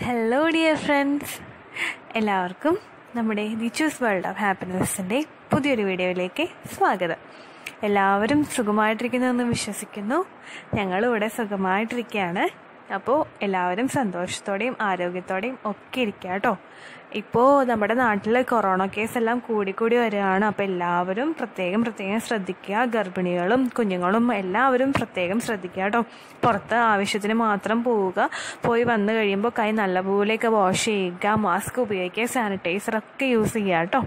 Hello dear friends, എല്ലാവർക്കും നമ്മുടെ Deechus world of ഹാപ്പിനെസ്സിൻ്റെ പുതിയൊരു വീഡിയോയിലേക്ക് സ്വാഗതം. എല്ലാവരും സുഖമായിട്ടിരിക്കുന്നുവെന്ന് വിശ്വസിക്കുന്നു. ഞങ്ങളിവിടെ സുഖമായിട്ടിരിക്കുകയാണ്. അപ്പോൾ എല്ലാവരും സന്തോഷത്തോടെയും ആരോഗ്യത്തോടെയും ഒക്കെ ഇരിക്കുക കേട്ടോ. ഇപ്പോൾ നമ്മുടെ നാട്ടിൽ കൊറോണ കേസ് എല്ലാം കൂടിക്കൂടി വരികയാണ്. അപ്പോൾ എല്ലാവരും പ്രത്യേകം ശ്രദ്ധിക്കുക. ഗർഭിണികളും കുഞ്ഞുങ്ങളും എല്ലാവരും പ്രത്യേകം ശ്രദ്ധിക്കുക കേട്ടോ. പുറത്ത് ആവശ്യത്തിന് മാത്രം പോയി വന്നു കഴിയുമ്പോൾ കൈ നല്ലപോലെയൊക്കെ വാഷ് ചെയ്യുക, മാസ്ക് ഉപയോഗിക്കുക, സാനിറ്റൈസറൊക്കെ യൂസ് ചെയ്യുക കേട്ടോ.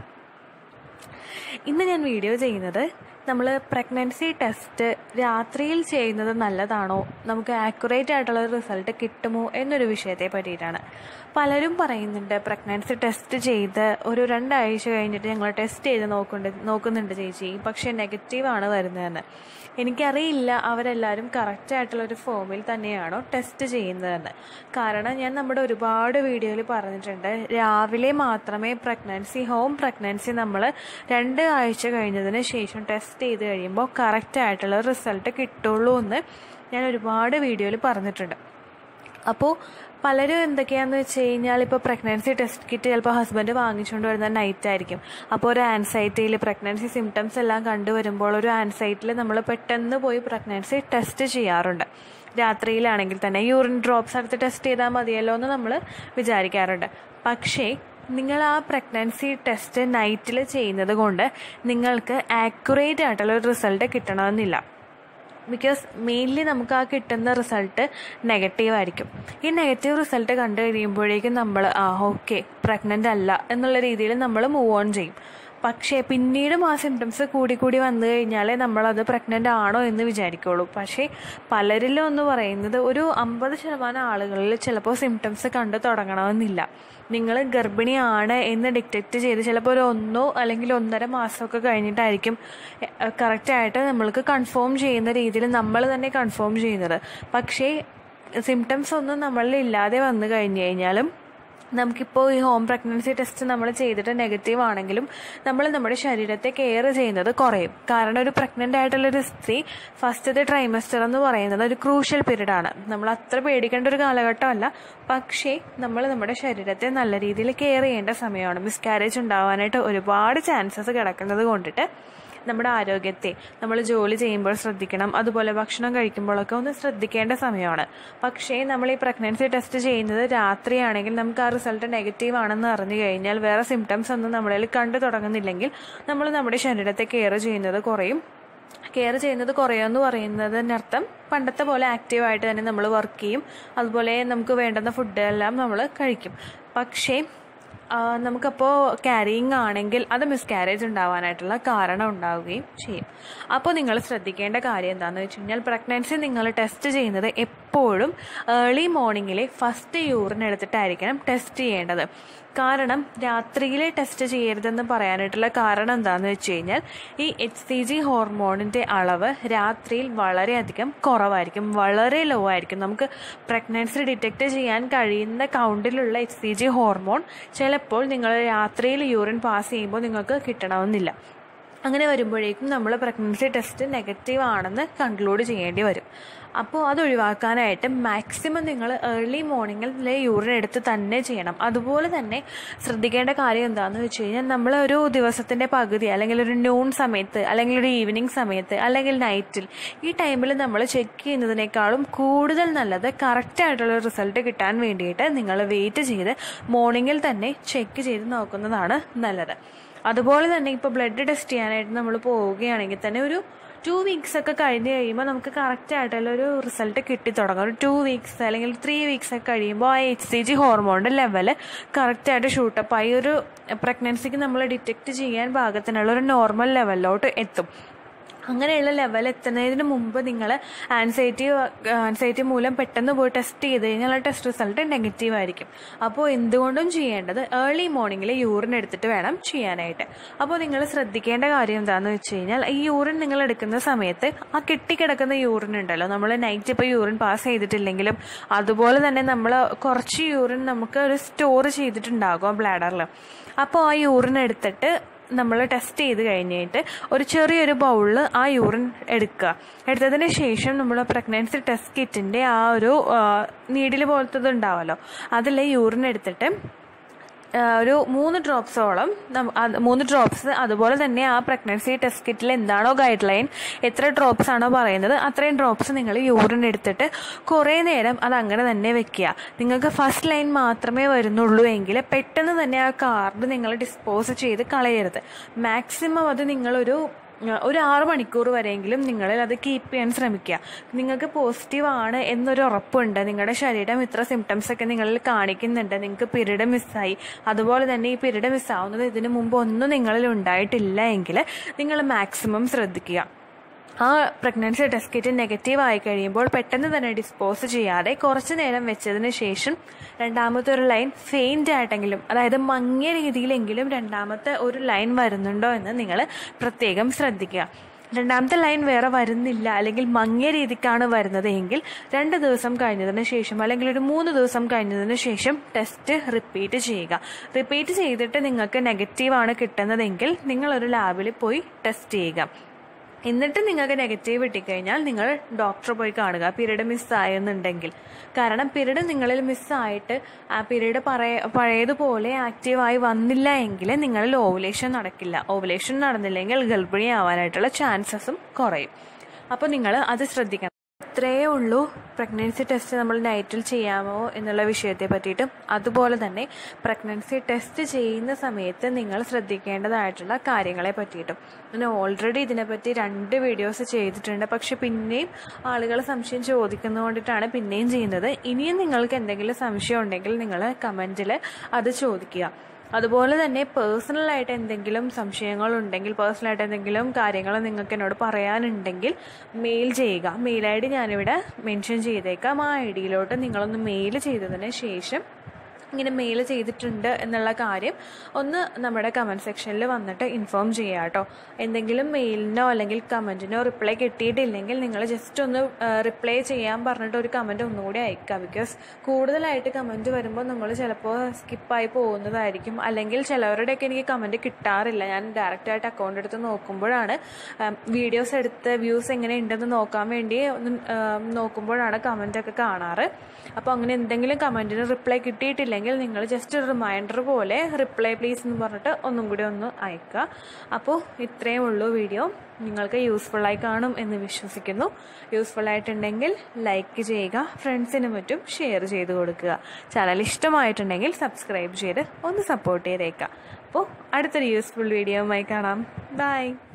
ഇന്ന് ഞാൻ വീഡിയോ ചെയ്യുന്നത് നമ്മൾ പ്രഗ്നൻസി ടെസ്റ്റ് രാത്രിയിൽ ചെയ്യുന്നത് നല്ലതാണോ, നമുക്ക് ആക്യുറേറ്റ് ആയിട്ടുള്ള റിസൾട്ട് കിട്ടുമോ എന്നൊരു വിഷയത്തെ പറ്റിയിട്ടാണ്. പലരും പറയുന്നുണ്ട് പ്രഗ്നൻസി ടെസ്റ്റ് ചെയ്ത് ഒരു 2 ആഴ്ച കഴിഞ്ഞിട്ട് ഞങ്ങൾ ടെസ്റ്റ് ചെയ്ത് നോക്കുന്നുണ്ട് ചേച്ചി, പക്ഷേ നെഗറ്റീവാണ് വരുന്നതെന്ന്. എനിക്കറിയില്ല അവരെല്ലാവരും കറക്റ്റായിട്ടുള്ളൊരു ഫോമിൽ തന്നെയാണോ ടെസ്റ്റ് ചെയ്യുന്നതെന്ന്. കാരണം ഞാൻ നമ്മുടെ ഒരുപാട് വീഡിയോയിൽ പറഞ്ഞിട്ടുണ്ട്, രാവിലെ മാത്രമേ ഹോം പ്രഗ്നൻസി നമ്മൾ 2 ആഴ്ച കഴിഞ്ഞതിന് ശേഷം ടെസ്റ്റ് ചെയ്ത് കഴിയുമ്പോൾ കറക്റ്റായിട്ടുള്ള റിസൾട്ട് കിട്ടുള്ളൂ എന്ന് ഞാൻ ഒരുപാട് വീഡിയോയിൽ പറഞ്ഞിട്ടുണ്ട്. അപ്പോൾ പലരും എന്തൊക്കെയാണെന്ന് വെച്ച് കഴിഞ്ഞാൽ, ഇപ്പോൾ പ്രഗ്നൻസി ടെസ്റ്റ് കിറ്റ് ചിലപ്പോൾ ഹസ്ബൻഡ് വാങ്ങിച്ചുകൊണ്ട് വരുന്നത് നൈറ്റ് ആയിരിക്കും. അപ്പോൾ ഒരു ആൻസൈറ്റിയിൽ പ്രഗ്നൻസി സിംറ്റംസ് എല്ലാം കണ്ടുവരുമ്പോൾ ഒരു ആൻസൈറ്റിയിൽ നമ്മൾ പെട്ടെന്ന് പോയി പ്രഗ്നൻസി ടെസ്റ്റ് ചെയ്യാറുണ്ട്. രാത്രിയിലാണെങ്കിൽ തന്നെ യൂറിൻ ഡ്രോപ്സ് എടുത്ത് ടെസ്റ്റ് ചെയ്താൽ മതിയല്ലോ എന്ന് നമ്മൾ വിചാരിക്കാറുണ്ട്. പക്ഷേ നിങ്ങൾ ആ പ്രഗ്നൻസി ടെസ്റ്റ് നൈറ്റിൽ ചെയ്യുന്നത് കൊണ്ട് നിങ്ങൾക്ക് ആക്യുറേറ്റ് ആയിട്ടുള്ള ഒരു റിസൾട്ട് കിട്ടണമെന്നില്ല. ബിക്കോസ് മെയിൻലി നമുക്ക് ആ കിട്ടുന്ന റിസൾട്ട് നെഗറ്റീവായിരിക്കും. ഈ നെഗറ്റീവ് റിസൾട്ട് കണ്ടു കഴിയുമ്പോഴേക്കും നമ്മൾ ഓക്കെ പ്രഗ്നൻ്റ് അല്ല എന്നുള്ള രീതിയിൽ നമ്മൾ മൂവ് ഓൺ ചെയ്യും. പക്ഷേ പിന്നീടും ആ സിംറ്റംസ് കൂടി വന്നു കഴിഞ്ഞാലേ നമ്മളത് പ്രഗ്നൻ്റ് ആണോ എന്ന് വിചാരിക്കുള്ളൂ. പക്ഷേ പലരിലും എന്ന് പറയുന്നത് ഒരു 50% ആളുകളിൽ ചിലപ്പോൾ സിംറ്റംസ് കണ്ടു തുടങ്ങണമെന്നില്ല. നിങ്ങൾ ഗർഭിണിയാണ് എന്ന് ഡിറ്റക്റ്റ് ചെയ്ത് ചിലപ്പോൾ ഒരു 1 അല്ലെങ്കിൽ 1.5 മാസമൊക്കെ കഴിഞ്ഞിട്ടായിരിക്കും കറക്റ്റായിട്ട് നമ്മൾക്ക് കൺഫേം ചെയ്യുന്ന രീതിയിൽ നമ്മൾ തന്നെ കൺഫേം ചെയ്യുന്നത്. പക്ഷേ സിംറ്റംസ് ഒന്നും നമ്മളിൽ ഇല്ലാതെ വന്നു കഴിഞ്ഞു കഴിഞ്ഞാലും നമുക്കിപ്പോൾ ഈ ഹോം പ്രഗ്നൻസി ടെസ്റ്റ് നമ്മൾ ചെയ്തിട്ട് നെഗറ്റീവ് ആണെങ്കിലും നമ്മൾ നമ്മുടെ ശരീരത്തെ കെയർ ചെയ്യുന്നത് കുറയും. കാരണം ഒരു പ്രഗ്നൻ്റ് ആയിട്ടുള്ളൊരു സ്ത്രീ ഫസ്റ്റത്തെ ട്രൈമസ്റ്റർ എന്ന് പറയുന്നത് ഒരു ക്രൂഷ്യൽ പീരീഡാണ്. നമ്മൾ അത്ര പേടിക്കേണ്ട ഒരു കാലഘട്ടമല്ല, പക്ഷേ നമ്മൾ നമ്മുടെ ശരീരത്തെ നല്ല രീതിയിൽ കെയർ ചെയ്യേണ്ട സമയമാണ്. മിസ്കാരേജ് ഉണ്ടാവാനായിട്ട് ഒരുപാട് ചാൻസസ് കിടക്കുന്നത് കൊണ്ടിട്ട് നമ്മുടെ ആരോഗ്യത്തെ നമ്മൾ ജോലി ചെയ്യുമ്പോൾ ശ്രദ്ധിക്കണം. അതുപോലെ ഭക്ഷണം കഴിക്കുമ്പോഴൊക്കെ ഒന്ന് ശ്രദ്ധിക്കേണ്ട സമയമാണ്. പക്ഷേ നമ്മൾ ഈ പ്രഗ്നൻസി ടെസ്റ്റ് ചെയ്യുന്നത് രാത്രിയാണെങ്കിൽ നമുക്ക് ആ റിസൾട്ട് നെഗറ്റീവ് ആണെന്ന് അറിഞ്ഞു കഴിഞ്ഞാൽ വേറെ സിംറ്റംസ് ഒന്നും നമ്മളിൽ കണ്ടു തുടങ്ങുന്നില്ലെങ്കിൽ നമ്മൾ നമ്മുടെ ശരീരത്തെ കെയർ ചെയ്യുന്നത് കുറയുമെന്ന് പറയുന്നതിനർത്ഥം പണ്ടത്തെ പോലെ ആക്റ്റീവായിട്ട് തന്നെ നമ്മൾ വർക്ക് ചെയ്യും, അതുപോലെ നമുക്ക് വേണ്ടുന്ന ഫുഡെല്ലാം നമ്മൾ കഴിക്കും. പക്ഷേ നമുക്കപ്പോൾ ക്യാരിയിങ് ആണെങ്കിൽ അത് മിസ്കാരേജ് ഉണ്ടാവാനായിട്ടുള്ള കാരണം ഉണ്ടാവുകയും ചെയ്യും. അപ്പോൾ നിങ്ങൾ ശ്രദ്ധിക്കേണ്ട കാര്യം എന്താണെന്ന് വെച്ച് കഴിഞ്ഞാൽ, പ്രഗ്നൻസി നിങ്ങൾ ടെസ്റ്റ് ചെയ്യുന്നത് എപ്പോഴും ഏർലി മോർണിംഗിലെ ഫസ്റ്റ് യൂറിൻ എടുത്തിട്ടായിരിക്കണം ടെസ്റ്റ് ചെയ്യേണ്ടത്. കാരണം രാത്രിയിലെ ടെസ്റ്റ് ചെയ്യരുതെന്ന് പറയാനായിട്ടുള്ള കാരണം എന്താണെന്ന് വെച്ച് കഴിഞ്ഞാൽ, ഈ HCG ഹോർമോണിൻ്റെ അളവ് രാത്രിയിൽ വളരെയധികം കുറവായിരിക്കും, വളരെ ലോ ആയിരിക്കും. നമുക്ക് പ്രഗ്നൻസി ഡിറ്റക്റ്റ് ചെയ്യാൻ കഴിയുന്ന കൗണ്ടിലുള്ള HCG ഹോർമോൺ ചിലപ്പോൾ നിങ്ങൾ രാത്രിയിൽ യൂറിൻ പാസ് ചെയ്യുമ്പോൾ നിങ്ങൾക്ക് കിട്ടണമെന്നില്ല. അങ്ങനെ വരുമ്പോഴേക്കും നമ്മൾ പ്രഗ്നൻസി ടെസ്റ്റ് നെഗറ്റീവ് ആണെന്ന് കൺക്ലൂഡ് ചെയ്യേണ്ടി വരും. അപ്പോൾ അത് ഒഴിവാക്കാനായിട്ട് മാക്സിമം നിങ്ങൾ ഏർലി മോർണിംഗിലെ യൂറിൻ എടുത്ത് തന്നെ ചെയ്യണം. അതുപോലെ തന്നെ ശ്രദ്ധിക്കേണ്ട കാര്യം എന്താണെന്ന് വെച്ച് കഴിഞ്ഞാൽ, നമ്മൾ ഒരു ദിവസത്തിൻ്റെ പകുതി അല്ലെങ്കിൽ ഒരു നൂൺ സമയത്ത് അല്ലെങ്കിൽ ഒരു ഈവനിങ് സമയത്ത് അല്ലെങ്കിൽ നൈറ്റിൽ ഈ ടൈമിൽ നമ്മൾ ചെക്ക് ചെയ്യുന്നതിനേക്കാളും കൂടുതൽ നല്ലത് കറക്റ്റായിട്ടുള്ള റിസൾട്ട് കിട്ടാൻ വേണ്ടിയിട്ട് നിങ്ങൾ വെയിറ്റ് ചെയ്ത് മോർണിംഗിൽ തന്നെ ചെക്ക് ചെയ്ത് നോക്കുന്നതാണ് നല്ലത്. അതുപോലെ തന്നെ ഇപ്പോൾ ബ്ലഡ് ടെസ്റ്റ് ചെയ്യാനായിട്ട് നമ്മൾ പോവുകയാണെങ്കിൽ തന്നെ ഒരു 2 വീക്സ് ഒക്കെ കഴിഞ്ഞ് കഴിയുമ്പോൾ നമുക്ക് കറക്റ്റായിട്ടുള്ള ഒരു റിസൾട്ട് കിട്ടി തുടങ്ങും. ഒരു 2 വീക്സ് അല്ലെങ്കിൽ 3 വീക്സ് ഒക്കെ കഴിയുമ്പോൾ ആ HCG ഹോർമോണിൻ്റെ ലെവല് കറക്റ്റായിട്ട് ഷൂട്ടപ്പായി ഒരു പ്രഗ്നൻസിക്ക് നമ്മൾ ഡിറ്റക്റ്റ് ചെയ്യാൻ പാകത്തിനുള്ള ഒരു നോർമൽ ലെവലിലോട്ട് എത്തും. അങ്ങനെയുള്ള ലെവൽ എത്തുന്നതിന് മുമ്പ് നിങ്ങൾ ആൻസൈറ്റി മൂലം പെട്ടെന്ന് പോയി ടെസ്റ്റ് ചെയ്ത് കഴിഞ്ഞാൽ ആ ടെസ്റ്റ് റിസൾട്ട് നെഗറ്റീവ് ആയിരിക്കും. അപ്പോൾ എന്തുകൊണ്ടും ചെയ്യേണ്ടത് ഏർലി മോർണിംഗിൽ യൂറിൻ എടുത്തിട്ട് വേണം ചെയ്യാനായിട്ട്. അപ്പോൾ നിങ്ങൾ ശ്രദ്ധിക്കേണ്ട കാര്യം എന്താണെന്ന് വെച്ച് കഴിഞ്ഞാൽ, ഈ യൂറിൻ നിങ്ങൾ എടുക്കുന്ന സമയത്ത് ആ കെട്ടിക്കിടക്കുന്ന യൂറിൻ ഉണ്ടല്ലോ, നമ്മൾ നൈറ്റ് ഇപ്പോൾ യൂറിൻ പാസ് ചെയ്തിട്ടില്ലെങ്കിലും അതുപോലെ തന്നെ നമ്മൾ കുറച്ച് യൂറിൻ നമുക്ക് ഒരു സ്റ്റോർ ചെയ്തിട്ടുണ്ടാകും ബ്ലാഡറിൽ. അപ്പോൾ ആ യൂറിൻ എടുത്തിട്ട് നമ്മൾ ടെസ്റ്റ് ചെയ്ത് കഴിഞ്ഞിട്ട് ഒരു ചെറിയൊരു ബൗളിൽ ആ യൂറിൻ എടുത്തതിന് ശേഷം നമ്മൾ പ്രഗ്നൻസി ടെസ്റ്റ് കിറ്റിൻ്റെ ആ ഒരു നീഡിൽ പോലത്തത് ഉണ്ടാവുമല്ലോ, അതിൽ യൂറിൻ എടുത്തിട്ട് ഒരു 3 ഡ്രോപ്സോളം 3 ഡ്രോപ്സ്, അതുപോലെ തന്നെ ആ പ്രഗ്നൻസി ടെസ്റ്റ് കിറ്റിൽ എന്താണോ ഗൈഡ് ലൈൻ, എത്ര ഡ്രോപ്സ് ആണോ പറയുന്നത് അത്രയും ഡ്രോപ്സ് നിങ്ങൾ യൂറിൻ എടുത്തിട്ട് കുറേ നേരം അത് അങ്ങനെ തന്നെ വെക്കുക. നിങ്ങൾക്ക് ഫസ്റ്റ് ലൈൻ മാത്രമേ വരുന്നുള്ളൂ എങ്കിൽ പെട്ടെന്ന് തന്നെ ആ കാർഡ് നിങ്ങൾ ഡിസ്പോസ് ചെയ്ത് കളയരുത്. മാക്സിമം അത് നിങ്ങളൊരു 6 മണിക്കൂർ വരെയെങ്കിലും നിങ്ങളിൽ അത് കീപ്പ് ചെയ്യാൻ ശ്രമിക്കുക. നിങ്ങൾക്ക് പോസിറ്റീവ് ആണ് എന്നൊരു ഉറപ്പുണ്ട്, നിങ്ങളുടെ ശരീരം ഇത്ര സിംറ്റംസ് ഒക്കെ നിങ്ങളിൽ കാണിക്കുന്നുണ്ട്, നിങ്ങൾക്ക് പീരീഡ് മിസ്സായി, അതുപോലെ തന്നെ ഈ പീരീഡ് മിസ്സാവുന്നത് ഇതിനു മുമ്പ് ഒന്നും നിങ്ങളിൽ ഉണ്ടായിട്ടില്ല എങ്കിൽ നിങ്ങൾ മാക്സിമം ശ്രദ്ധിക്കുക. ആ പ്രഗ്നൻസി ടെസ്റ്റ് കിറ്റ് നെഗറ്റീവ് ആയി കഴിയുമ്പോൾ പെട്ടെന്ന് തന്നെ ഡിസ്പോസ് ചെയ്യാതെ കുറച്ച് നേരം വെച്ചതിന് ശേഷം രണ്ടാമത്തെ ഒരു ലൈൻ ഫെയിൻ്റ് ആയിട്ടെങ്കിലും, അതായത് മങ്ങിയ രീതിയിലെങ്കിലും രണ്ടാമത്തെ ഒരു ലൈൻ വരുന്നുണ്ടോ എന്ന് നിങ്ങൾ പ്രത്യേകം ശ്രദ്ധിക്കുക. രണ്ടാമത്തെ ലൈൻ വേറെ വരുന്നില്ല അല്ലെങ്കിൽ മങ്ങിയ രീതിക്കാണ് വരുന്നത് എങ്കിൽ 2 ദിവസം കഴിഞ്ഞതിന് ശേഷം അല്ലെങ്കിൽ ഒരു 3 ദിവസം കഴിഞ്ഞതിന് ശേഷം ടെസ്റ്റ് റിപ്പീറ്റ് ചെയ്യുക. റിപ്പീറ്റ് ചെയ്തിട്ട് നിങ്ങൾക്ക് നെഗറ്റീവാണ് കിട്ടുന്നതെങ്കിൽ നിങ്ങളൊരു ലാബിൽ പോയി ടെസ്റ്റ് ചെയ്യുക. എന്നിട്ട് നിങ്ങൾക്ക് നെഗറ്റീവ് കിട്ടിക്കഴിഞ്ഞാൽ നിങ്ങൾ ഡോക്ടറെ പോയി കാണുക, പീരീഡ് മിസ്സായെന്നുണ്ടെങ്കിൽ. കാരണം പീരീഡ് നിങ്ങളിൽ മിസ്സായിട്ട് ആ പീരീഡ് പഴയതുപോലെ ആക്റ്റീവായി വന്നില്ല എങ്കിൽ നിങ്ങളിൽ ഓവുലേഷൻ നടക്കില്ല. ഓവുലേഷൻ നടന്നില്ലെങ്കിൽ ഗർഭിണി ആവാനായിട്ടുള്ള ചാൻസസും കുറയും. അപ്പോൾ നിങ്ങൾ അത് ശ്രദ്ധിക്കണം. ഇത്രയേ ഉള്ളൂ പ്രഗ്നൻസി ടെസ്റ്റ് നമ്മൾ നൈറ്റിൽ ചെയ്യാമോ എന്നുള്ള വിഷയത്തെ പറ്റിയിട്ടും, അതുപോലെ തന്നെ പ്രഗ്നൻസി ടെസ്റ്റ് ചെയ്യുന്ന സമയത്ത് നിങ്ങൾ ശ്രദ്ധിക്കേണ്ടതായിട്ടുള്ള കാര്യങ്ങളെ പറ്റിയിട്ടും. ഞാൻ ഓൾറെഡി ഇതിനെപ്പറ്റി 2 വീഡിയോസ് ചെയ്തിട്ടുണ്ട്. പക്ഷെ പിന്നെയും ആളുകൾ സംശയം ചോദിക്കുന്നതുകൊണ്ടിട്ടാണ് പിന്നെയും ചെയ്യുന്നത്. ഇനിയും നിങ്ങൾക്ക് എന്തെങ്കിലും സംശയം ഉണ്ടെങ്കിൽ നിങ്ങൾ കമൻറ്റിൽ അത് ചോദിക്കുക. അതുപോലെ തന്നെ പേഴ്സണലായിട്ട് എന്തെങ്കിലും സംശയങ്ങളുണ്ടെങ്കിൽ, പേഴ്സണലായിട്ട് എന്തെങ്കിലും കാര്യങ്ങൾ നിങ്ങൾക്ക് എന്നോട് പറയാനുണ്ടെങ്കിൽ മെയിൽ ചെയ്യുക. മെയിൽ ID ഞാനിവിടെ മെൻഷൻ ചെയ്തേക്കാം. ആ ID-യിലോട്ട് നിങ്ങളൊന്ന് മെയിൽ ചെയ്തതിന് ശേഷം ഇങ്ങനെ മെയിൽ ചെയ്തിട്ടുണ്ട് എന്നുള്ള കാര്യം ഒന്ന് നമ്മുടെ കമൻറ്റ് സെക്ഷനിൽ വന്നിട്ട് ഇൻഫോം ചെയ്യുക കേട്ടോ. എന്തെങ്കിലും മെയിലിനോ അല്ലെങ്കിൽ കമൻറ്റിനോ റിപ്ലൈ കിട്ടിയിട്ടില്ലെങ്കിൽ നിങ്ങൾ ജസ്റ്റ് ഒന്ന് റിപ്ലൈ ചെയ്യാൻ പറഞ്ഞിട്ട് ഒരു കമൻറ്റ് ഒന്നുകൂടി അയക്കുക. ബിക്കോസ് കൂടുതലായിട്ട് കമൻറ്റ് വരുമ്പോൾ നമ്മൾ ചിലപ്പോൾ സ്കിപ്പായി പോകുന്നതായിരിക്കും. അല്ലെങ്കിൽ ചിലവരുടെയൊക്കെ എനിക്ക് കമൻറ്റ് കിട്ടാറില്ല. ഞാൻ ഡയറക്റ്റായിട്ട് അക്കൗണ്ട് എടുത്ത് നോക്കുമ്പോഴാണ്, വീഡിയോസ് എടുത്ത് വ്യൂസ് എങ്ങനെ ഉണ്ടെന്ന് നോക്കാൻ വേണ്ടി നോക്കുമ്പോഴാണ് കമൻറ്റൊക്കെ കാണാറ്. അപ്പോൾ അങ്ങനെ എന്തെങ്കിലും കമൻറ്റിന് റിപ്ലൈ കിട്ടിയിട്ടില്ലെങ്കിൽ നിങ്ങൾ ജസ്റ്റ് റിമൈൻഡർ പോലെ റിപ്ലൈ പ്ലീസ് എന്ന് പറഞ്ഞിട്ട് ഒന്നും കൂടി ഒന്ന് അയക്കുക. അപ്പോൾ ഇത്രയും ഉള്ളൂ വീഡിയോ. നിങ്ങൾക്ക് യൂസ്ഫുള്ളായി കാണും എന്ന് വിശ്വസിക്കുന്നു. യൂസ്ഫുള്ളായിട്ടുണ്ടെങ്കിൽ ലൈക്ക് ചെയ്യുക, ഫ്രണ്ട്സിനും മറ്റും ഷെയർ ചെയ്ത് കൊടുക്കുക. ചാനൽ ഇഷ്ടമായിട്ടുണ്ടെങ്കിൽ സബ്സ്ക്രൈബ് ചെയ്ത് ഒന്ന് സപ്പോർട്ട് ചെയ്തേക്കുക. അപ്പോൾ അടുത്തൊരു യൂസ്ഫുൾ വീഡിയോയുമായി കാണാം. ബൈ.